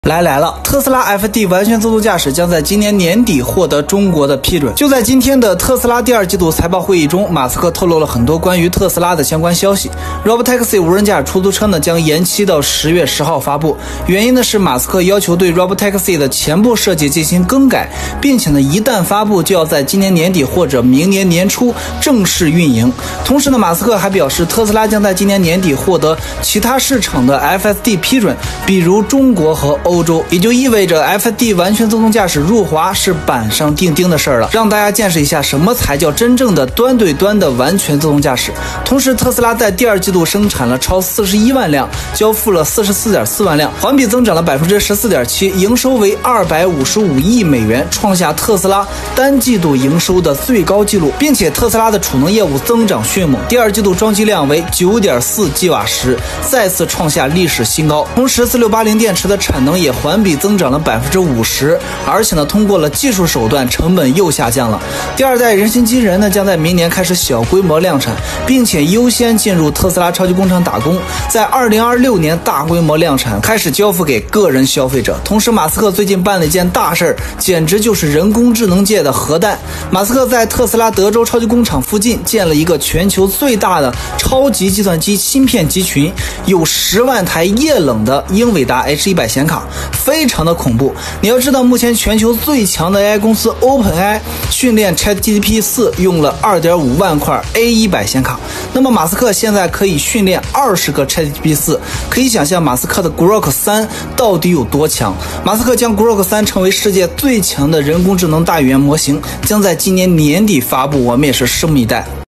来了！特斯拉 FSD 完全自动驾驶将在今年年底获得中国的批准。就在今天的特斯拉第二季度财报会议中，马斯克透露了很多关于特斯拉的相关消息。Robotaxi 无人驾驶出租车呢将延期到10月10号发布，原因呢是马斯克要求对 Robotaxi 的前部设计进行更改，并且呢一旦发布就要在今年年底或者明年年初正式运营。同时呢，马斯克还表示，特斯拉将在今年年底获得其他市场的 FSD 批准，比如中国和欧洲，也就意味着 FSD 完全自动驾驶入华是板上钉钉的事儿了。让大家见识一下什么才叫真正的端对端的完全自动驾驶。同时，特斯拉在第二季度生产了超41万辆，交付了44.4万辆，环比增长了14.7%，营收为255亿美元，创下特斯拉单季度营收的最高纪录，并且特斯拉的储能业务增长迅猛，第二季度装机量为9.4吉瓦时，再次创下历史新高。同时，4680电池的产能也环比增长了50%，而且呢，通过了技术手段，成本又下降了。第二代人形机器人呢，将在明年开始小规模量产，并且优先进入特斯拉超级工厂打工，在2026年大规模量产，开始交付给个人消费者。同时，马斯克最近办了一件大事儿，简直就是人工智能界的核弹。马斯克在特斯拉德州超级工厂附近建了一个全球最大的超级计算机芯片集群，有10万台液冷的英伟达 H100显卡，非常的恐怖。你要知道，目前全球最强的 AI 公司 OpenAI 训练 ChatGPT 4用了2.5万块 A100显卡，那么马斯克现在可以训练20个 ChatGPT 4，可以想象马斯克的 Grok 3到底有多强。马斯克将 Grok 3称为世界最强的人工智能大语言模型，将在今年年底发布，我们也是拭目以待。